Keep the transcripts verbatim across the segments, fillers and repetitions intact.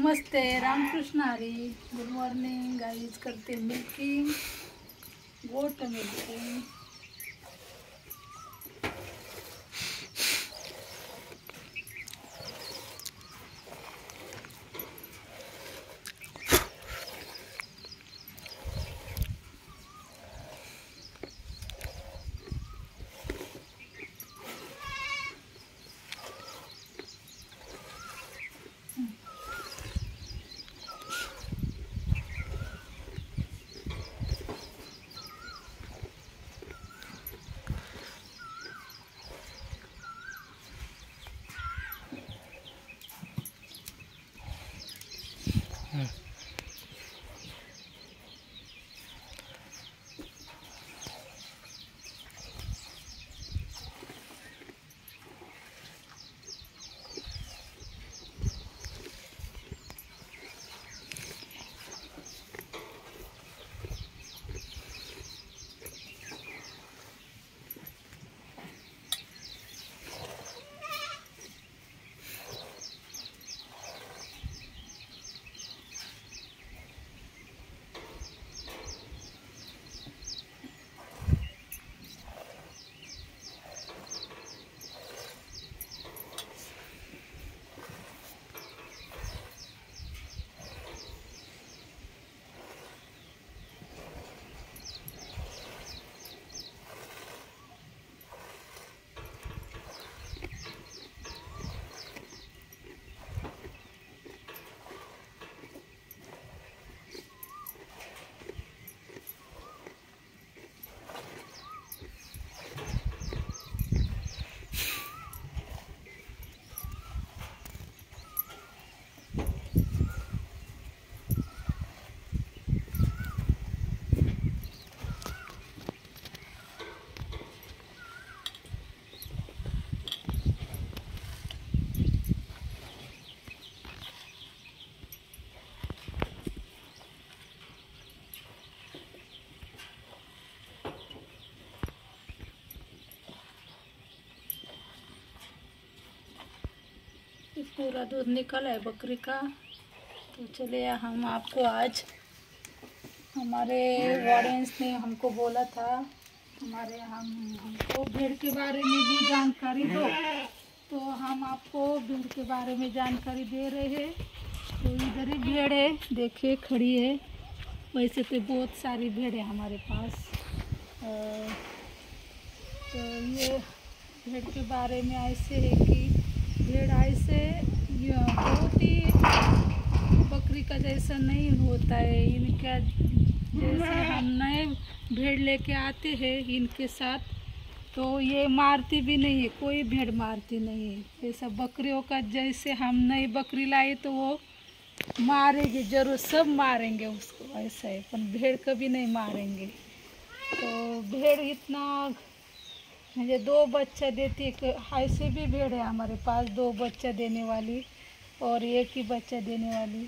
नमस्ते, Ramkrishna Hari. Good morning guys. करते milking, goat milking. पूरा दूध निकला है बकरी का। तो चलिए, हम आपको आज हमारे ऑडियंस ने हमको बोला था हमारे हम हमको भेड़ के बारे में भी जानकारी दो, तो हम आपको भेड़ के बारे में जानकारी दे रहे हैं। तो इधर ही भेड़ है, देखिए खड़ी है। वैसे तो बहुत सारी भेड़ है हमारे पास। तो ये भेड़ के बारे में ऐसे है कि भेड़ ऐसे बहुत ही बकरी का जैसा नहीं होता है। इनका जैसे हम नए भेड़ लेके आते हैं इनके साथ, तो ये मारती भी नहीं है, कोई भेड़ मारती नहीं है। ऐसा बकरियों का जैसे हम नई बकरी लाए तो वो मारेंगे जरूर, सब मारेंगे उसको, ऐसा है। पर भेड़ कभी नहीं मारेंगे। तो भेड़ इतना मुझे दो बच्चा देती है। ऐसे भी भेड़ है हमारे पास, दो बच्चा देने वाली और एक ही बच्चा देने वाली।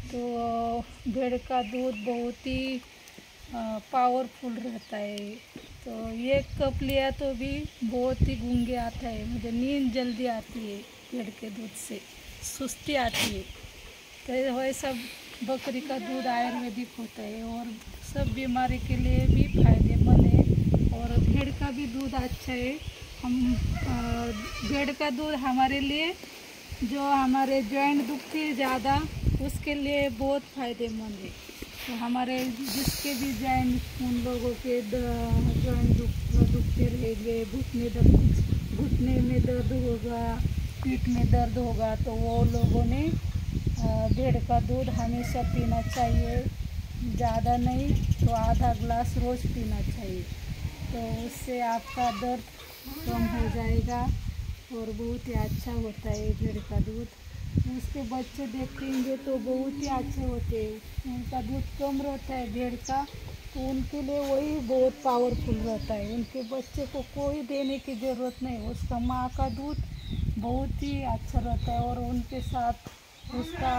तो भेड़ का दूध बहुत ही पावरफुल रहता है। तो एक कप लिया तो भी बहुत ही गूंगे आता है। मुझे नींद जल्दी आती है भेड़ के दूध से, सुस्ती आती है। तो वैसा बकरी का दूध आयुर्वेदिक होता है और सब बीमारी के लिए भी फायदेमंद है। और भेड़ का भी दूध अच्छा है। हम भेड़ का दूध हमारे लिए, जो हमारे जॉइंट दुखती है ज़्यादा, उसके लिए बहुत फ़ायदेमंद है। तो हमारे जिसके भी जॉइंट, उन लोगों के जॉइंट दुख दुखते रहेंगे, घुटने दर्द घुटने में दर्द होगा, पीठ में दर्द होगा, तो वो लोगों ने भेड़ का दूध हमेशा पीना चाहिए। ज़्यादा नहीं तो आधा ग्लास रोज़ पीना चाहिए। तो उससे आपका दर्द कम हो जाएगा और बहुत ही अच्छा होता है भेड़ का दूध। उसके बच्चे देखेंगे तो बहुत ही अच्छे होते हैं। उनका दूध कम रहता है भेड़ का, तो उनके लिए वही बहुत पावरफुल रहता है। उनके बच्चे को कोई देने की ज़रूरत नहीं, उसका माँ का दूध बहुत ही अच्छा रहता है। और उनके साथ उसका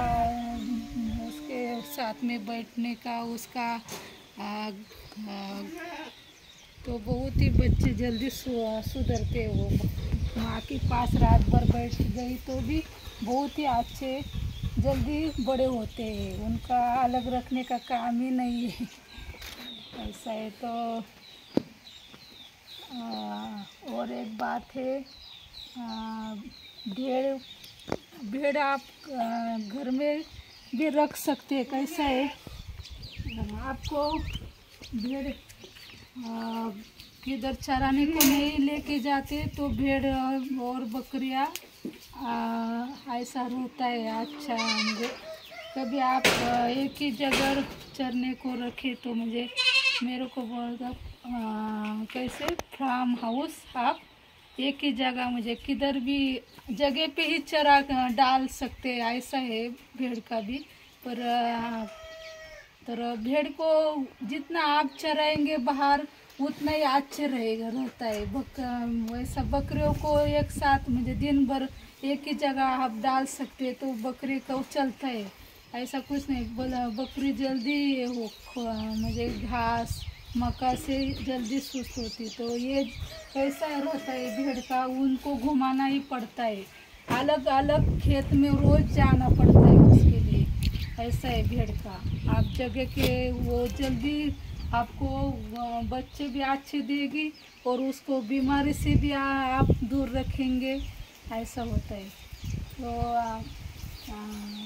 उसके साथ में बैठने का उसका आ, आ, तो बहुत ही बच्चे जल्दी सुधरते हो। माँ के पास रात भर बैठ गई तो भी बहुत ही अच्छे जल्दी बड़े होते हैं, उनका अलग रखने का काम ही नहीं है। ऐसा है। तो आ, और एक बात है, आ, भेड़ भेड़ आप आ, घर में भी रख सकते हैं। कैसा है, आपको भेड़ आ, किधर चराने को नहीं लेके जाते तो भेड़ और बकरियां ऐसा रहता है। अच्छा, मुझे कभी आप एक ही जगह चरने को रखे तो मुझे मेरे को बोलता कैसे फार्म हाउस आप एक ही जगह मुझे किधर भी जगह पे ही चरा डाल सकते हैं। ऐसा है भेड़ का भी। पर तो भेड़ को जितना आप चराएंगे बाहर उतना ही अच्छे रहेगा रहता है। बक वैसा बकरियों को एक साथ मुझे दिन भर एक ही जगह आप डाल सकते हैं तो बकरी को चलता है। ऐसा कुछ नहीं, बोला बकरी जल्दी हो मुझे घास मक्का से जल्दी सुस्त होती। तो ये कैसा रहता है भेड़ का, उनको घुमाना ही पड़ता है, अलग अलग खेत में रोज जाना पड़ता है उसके लिए। ऐसा है भेड़ का। आप जगह के वो जल्दी आपको बच्चे भी अच्छे देगी और उसको बीमारी से भी आ, आप दूर रखेंगे। ऐसा होता है। तो आ, आ,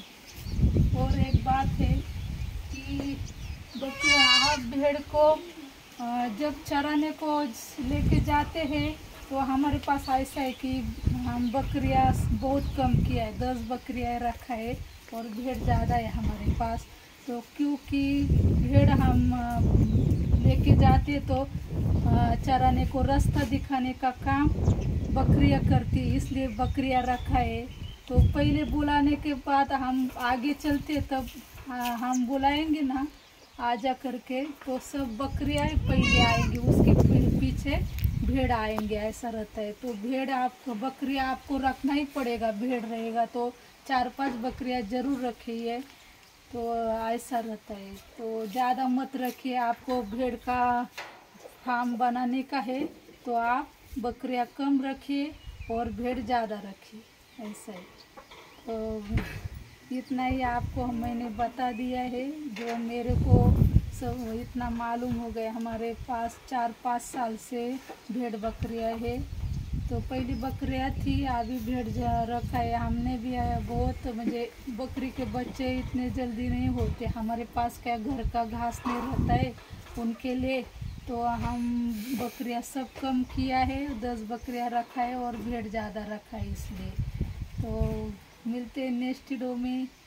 और एक बात है कि बच्चे आप भेड़ को आ, जब चराने को लेके जाते हैं तो हमारे पास ऐसा है कि हम बकरियां बहुत कम किया है, दस बकरियां रखा है और भेड़ ज़्यादा है हमारे पास। तो क्योंकि भेड़ हम लेके जाते तो चराने को रास्ता दिखाने का काम बकरियां करती, इसलिए बकरियां रखा है। तो पहले बुलाने के बाद हम आगे चलते तब हम बुलाएंगे ना आजा करके तो सब बकरियां पहले आएंगी, उसके पीछे भेड़ आएंगे। ऐसा रहता है। तो भेड़ आपको बकरियां आपको रखना ही पड़ेगा, भेड़ रहेगा तो चार पांच बकरियां जरूर रखिए। तो ऐसा रहता है। तो ज़्यादा मत रखिए, आपको भेड़ का फार्म बनाने का है तो आप बकरियां कम रखिए और भेड़ ज़्यादा रखिए। ऐसा है। तो इतना ही आपको मैंने बता दिया है जो मेरे को सब इतना मालूम हो गया। हमारे पास चार पाँच साल से भेड़ बकरियां है। तो पहली बकरियां थी, अभी भेड़ रखा है हमने भी। बहुत मुझे बकरी के बच्चे इतने जल्दी नहीं होते हमारे पास, क्या घर का घास नहीं रहता है उनके लिए। तो हम बकरियां सब कम किया है, दस बकरियां रखा है और भेड़ ज़्यादा रखा है इसलिए। तो मिलते हैं नेक्स्ट वीडियो में।